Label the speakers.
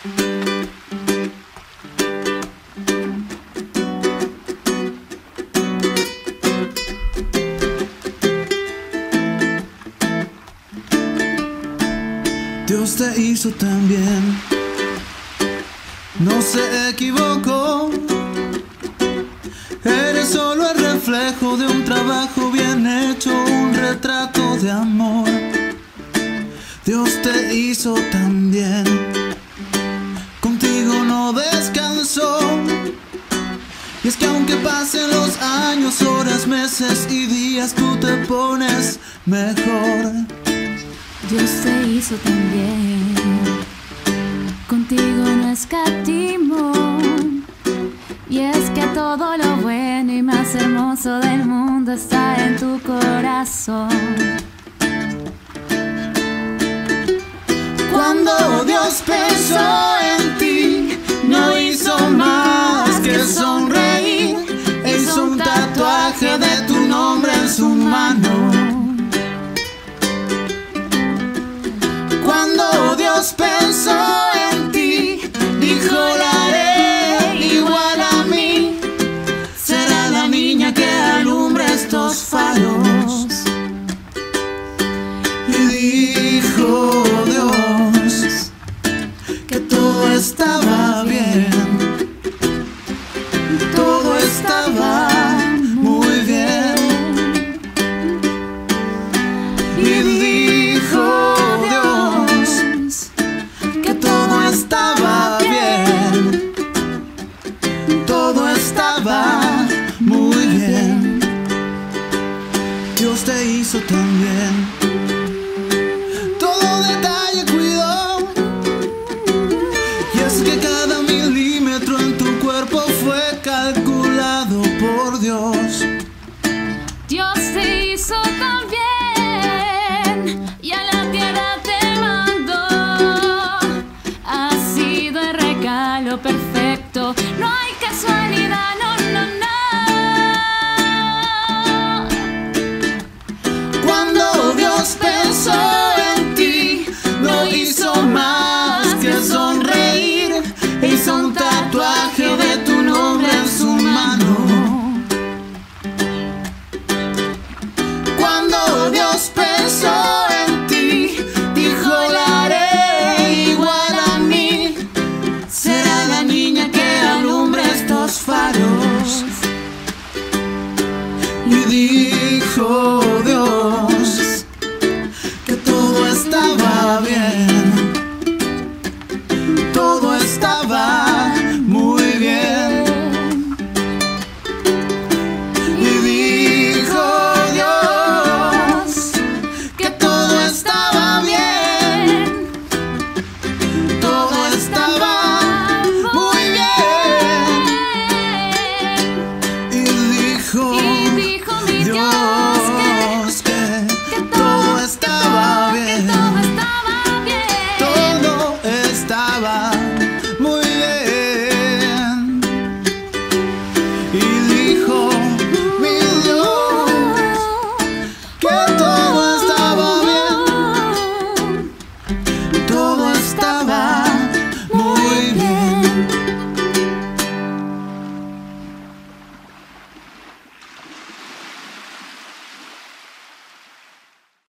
Speaker 1: Dios te hizo tan bien, no se equivocó. Eres solo el reflejo de un trabajo bien hecho, un retrato de amor. Dios te hizo tan bien, contigo no descansó. Y es que aunque pasen los años, horas, meses y días, tú te pones mejor.
Speaker 2: Dios te hizo tan bien, contigo no escatimó. Y es que todo lo bueno y más hermoso del mundo está en tu corazón.
Speaker 1: Cuando Dios pensó en ti, no hizo más que sonreír. Hizo un tatuaje de tu nombre en su mano. Cuando Dios pensó